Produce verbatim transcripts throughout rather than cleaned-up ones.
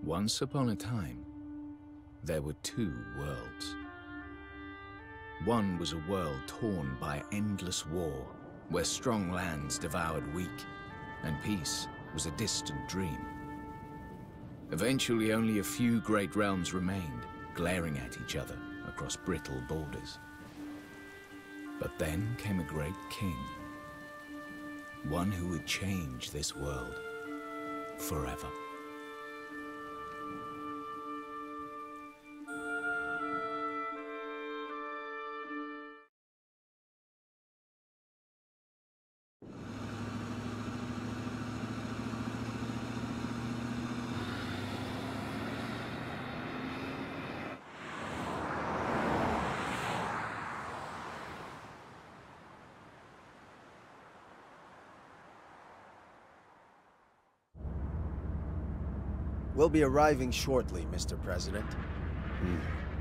Once upon a time, there were two worlds. One was a world torn by endless war, where strong lands devoured weak, and peace was a distant dream. Eventually, only a few great realms remained, glaring at each other across brittle borders. But then came a great king, one who would change this world forever. We'll be arriving shortly, Mister President. Hmm.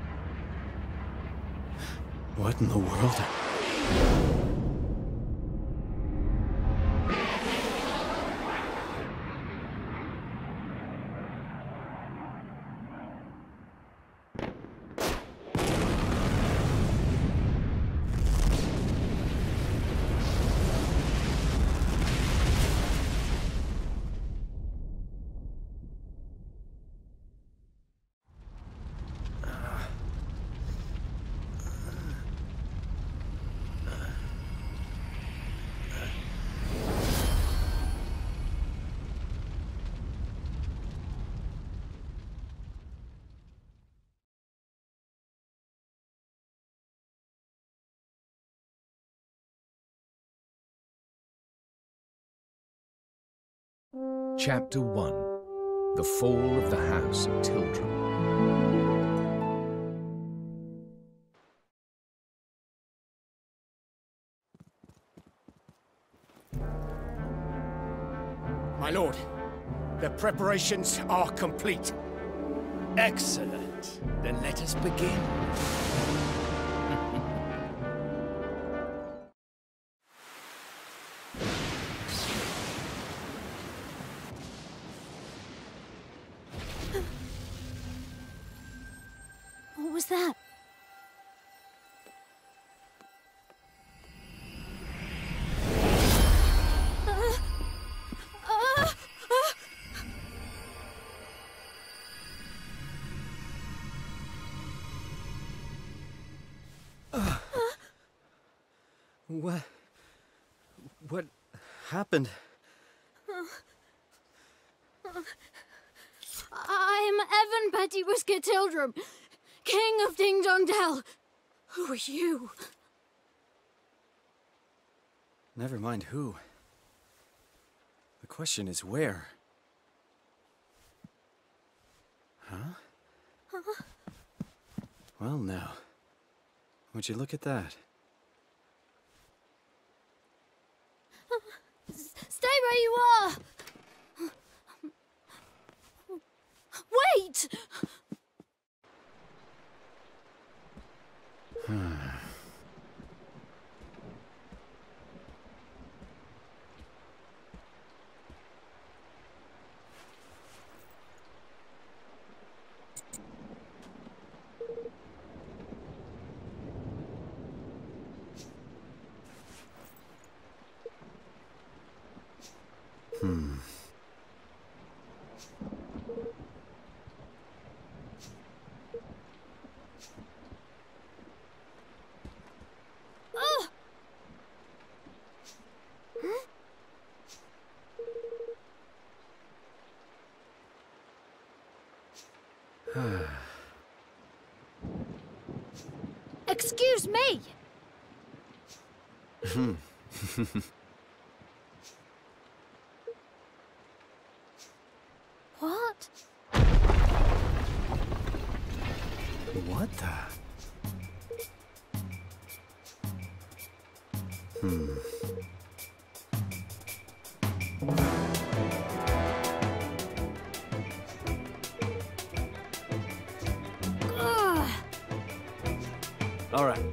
What in the world? Chapter one. The Fall of the House of Tildrum. My lord, the preparations are complete. Excellent. Then let us begin. What was that? What? What happened? I'm Evan Petty Whisker Tildrum, King of Ding Dong Dell. Who are you? Never mind who. The question is where. Huh? Huh? Well now, would you look at that? Stay where you are! Wait! Hmm. Oh! Excuse me! What? What the? Hmm. Ugh. All right.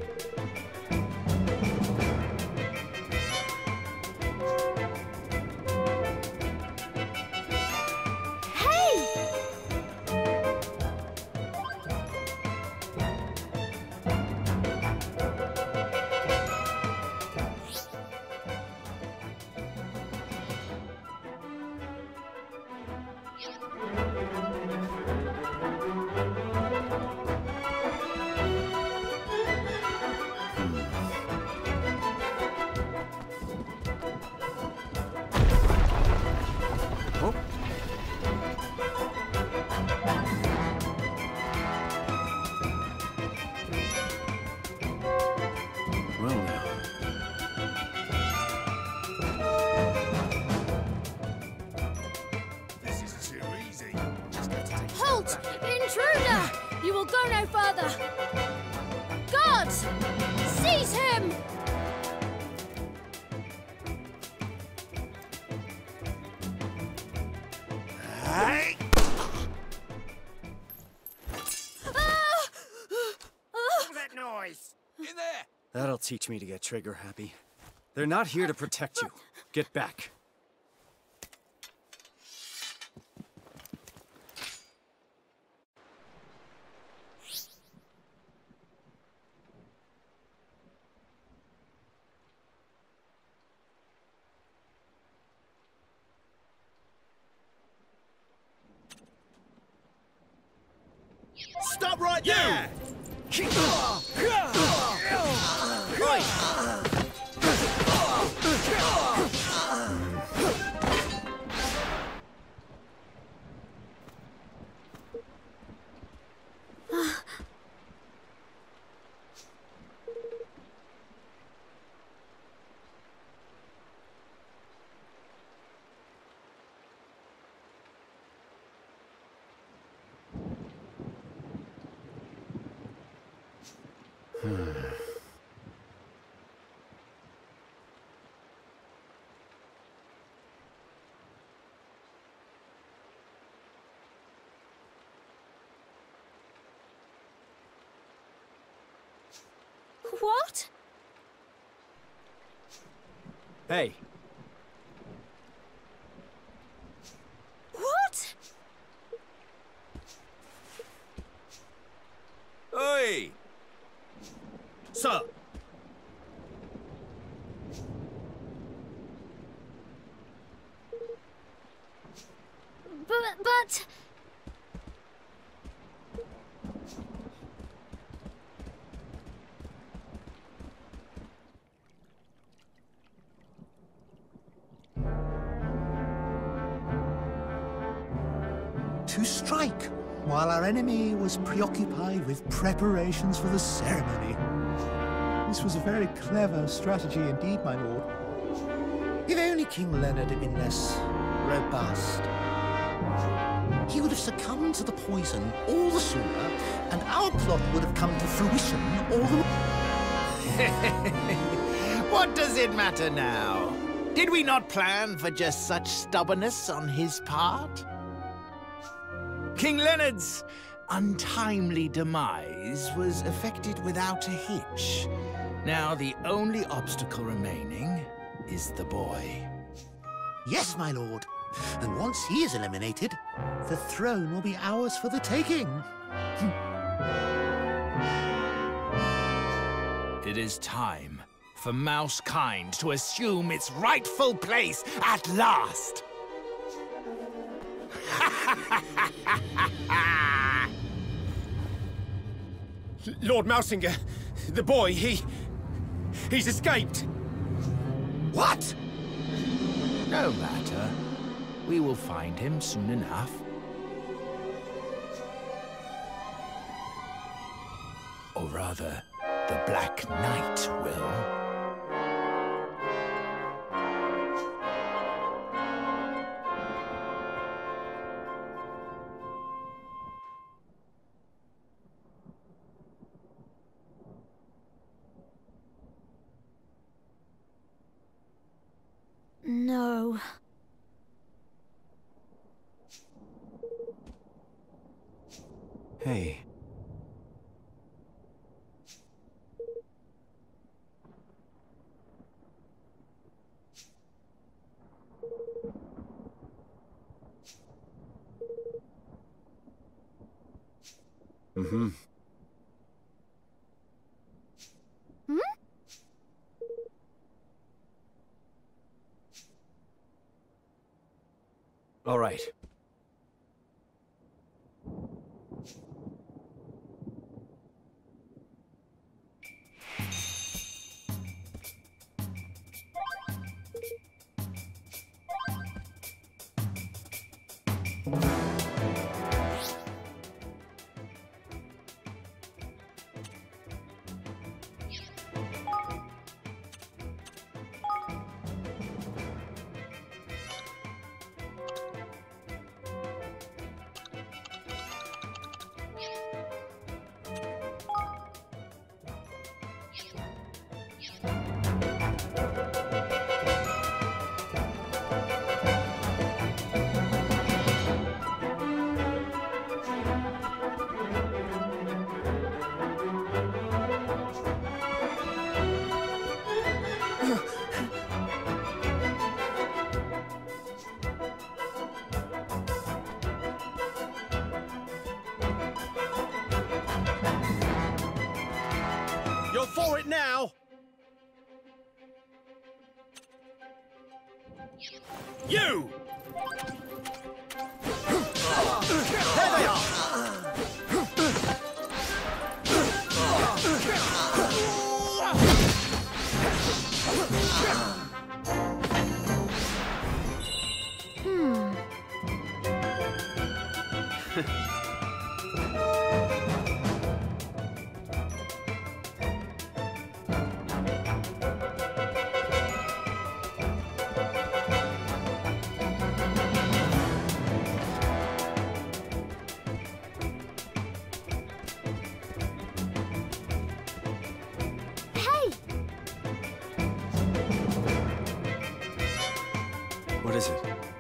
will go no further. Guards! Seize him! Hey! Ah! What was that noise? In there! That'll teach me to get trigger happy. They're not here to protect you. Get back. Stop right there! What? Hey, What? Oi! Sir! But, but... To strike, while our enemy was preoccupied with preparations for the ceremony. This was a very clever strategy indeed, my lord. If only King Leonard had been less robust, he would have succumbed to the poison all the sooner, and our plot would have come to fruition all the... What does it matter now? Did we not plan for just such stubbornness on his part? King Leonard's untimely demise was effected without a hitch. Now the only obstacle remaining is the boy. Yes, my lord. And once he is eliminated, the throne will be ours for the taking. It is time for Mousekind to assume its rightful place at last. Lord Mousinger, the boy, he... he's escaped. What? No matter. We will find him soon enough. Or rather, the Black Knight will. No. hey. Mm-hmm. Hmm? All right. for it now! You! There they are! What is it?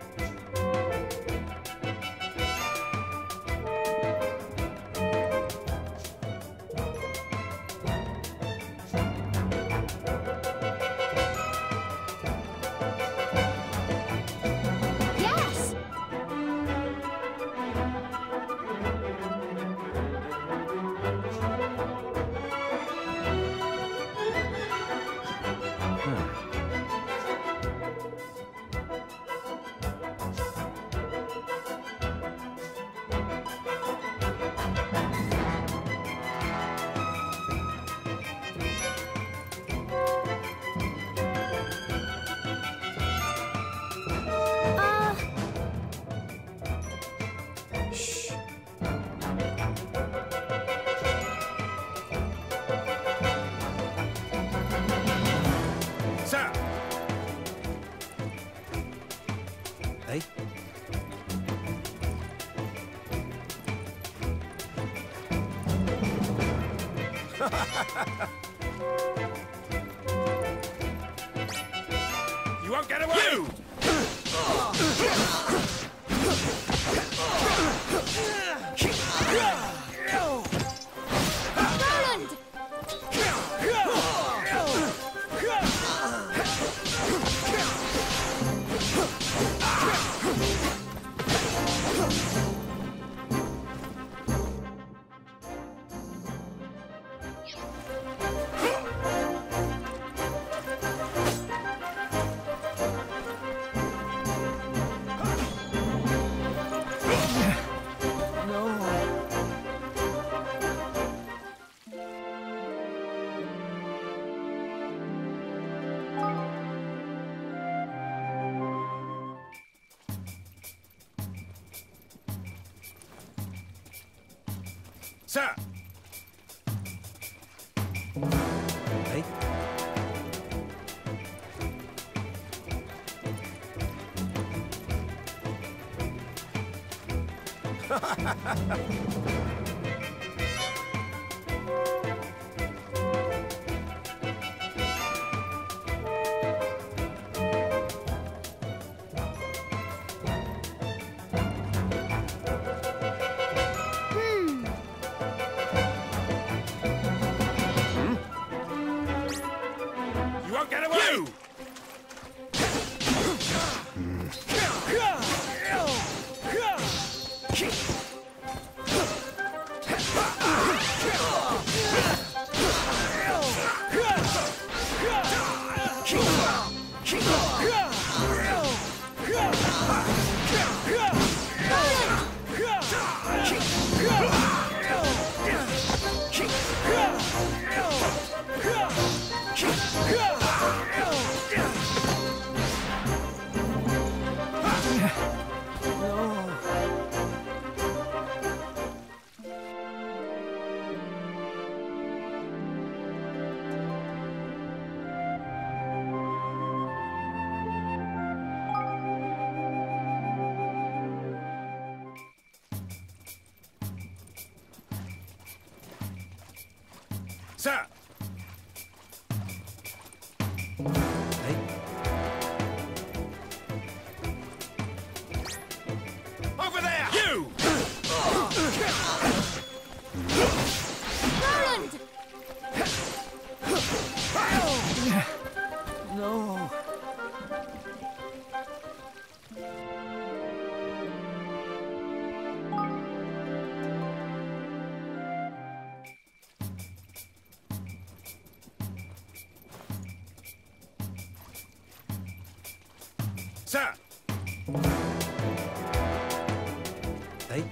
Yes! Uh, Shh. Sir! Hey? You won't get away! You! Roland! Sir! Hey? You won't get away! You! Sir! Hey? Over there! You! Roland! No. Sir! Hey?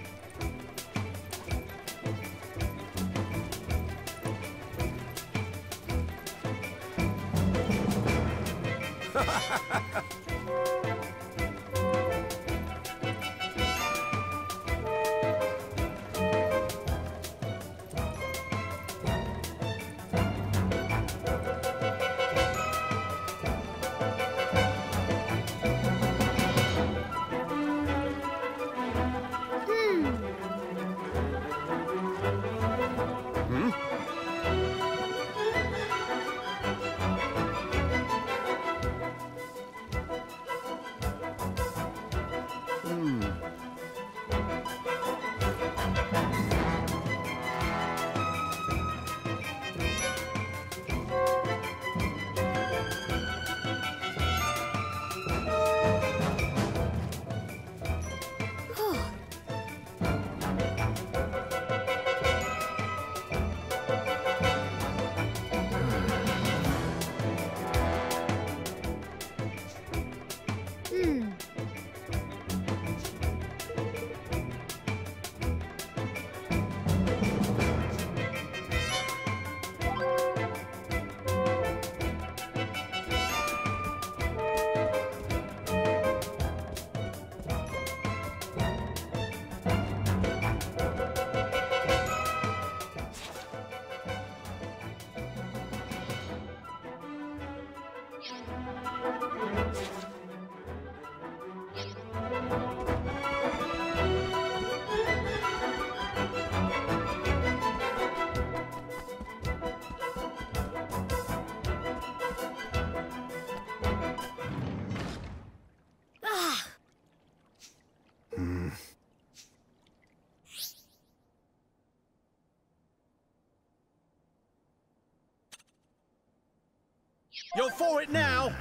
You're for it now!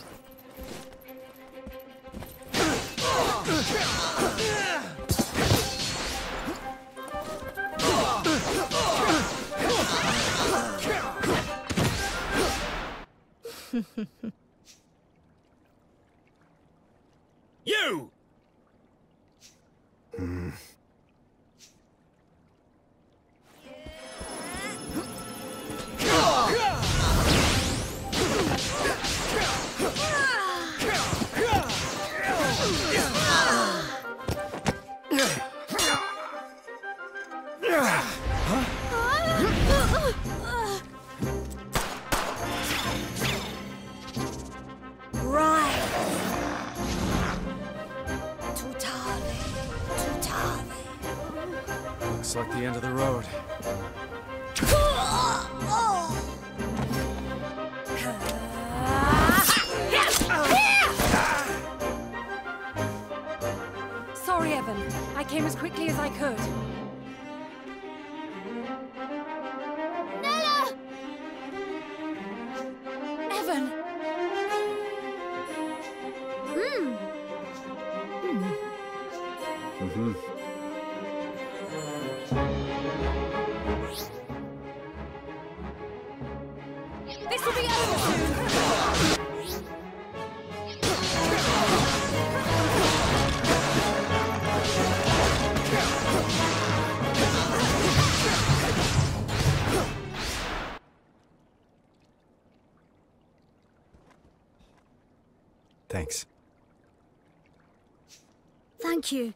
You! Looks like the end of the road. Sorry, Evan. I came as quickly as I could. Nella! Evan! Hmm. Mm-hmm. This will be over soon! Thanks. Thank you.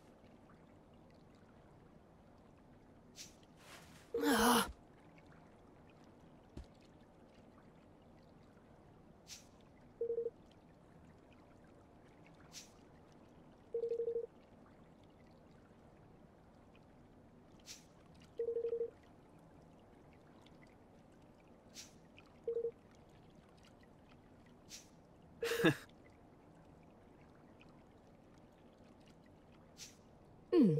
Hmm.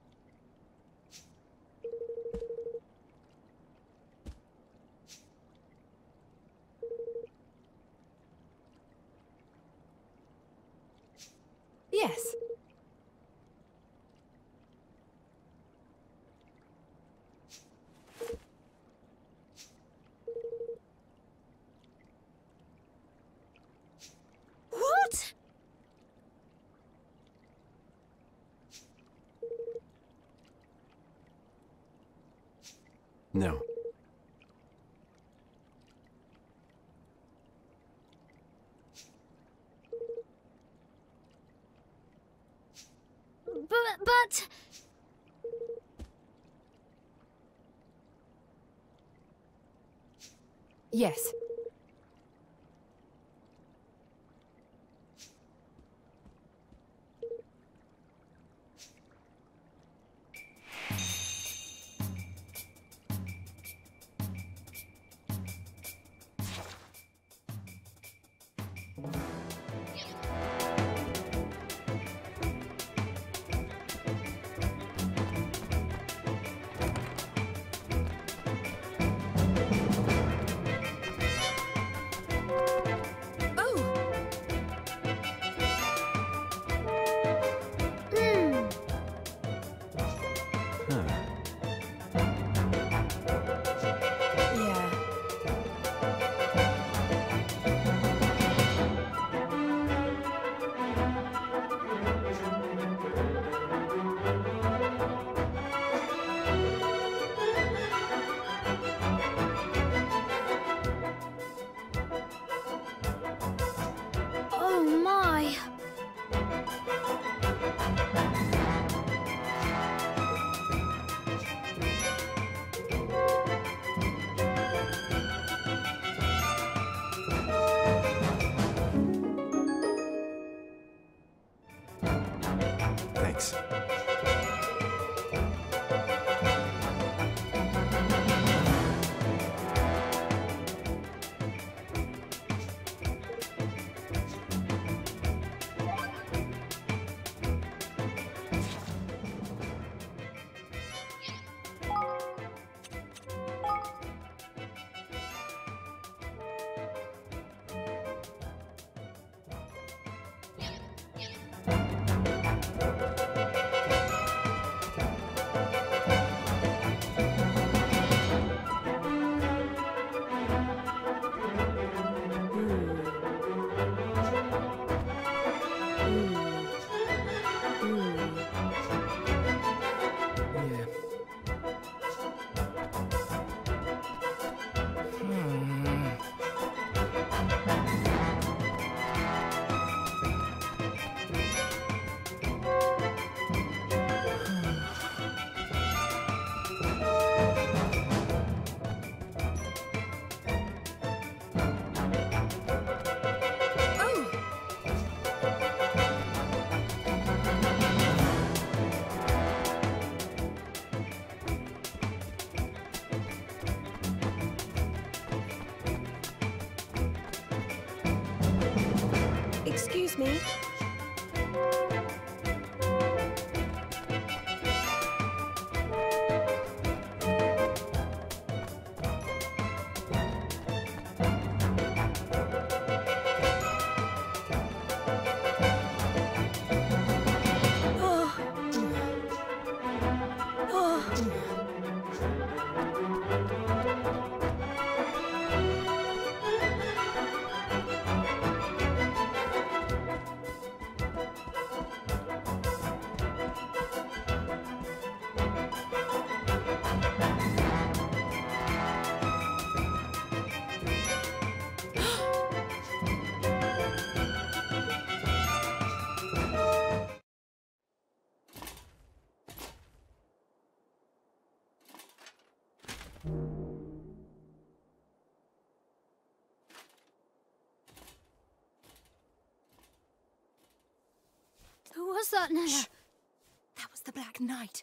Yes. What? No. But, but... Yes. Oh my. Thanks. Excuse me. Who was that, Nella? Shh. That was the Black Knight.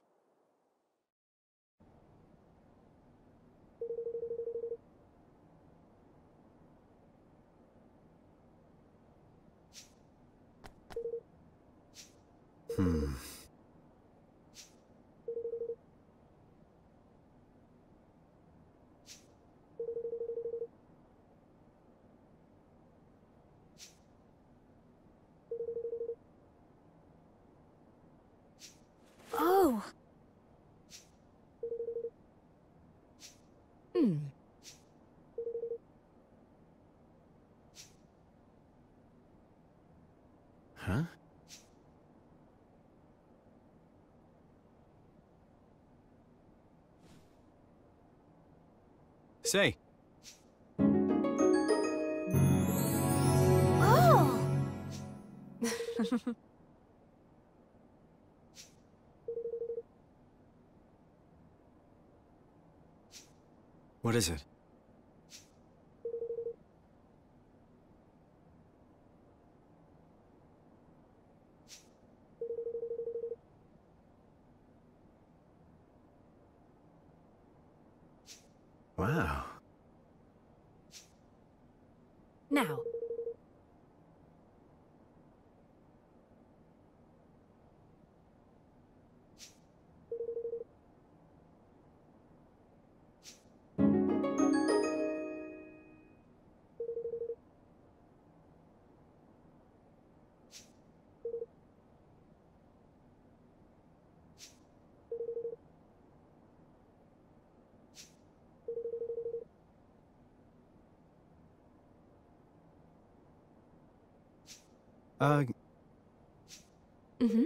Hmm. Oh. Hmm. Huh? Say, Oh! what is it? Wow. Now. Uh, Mm-hmm.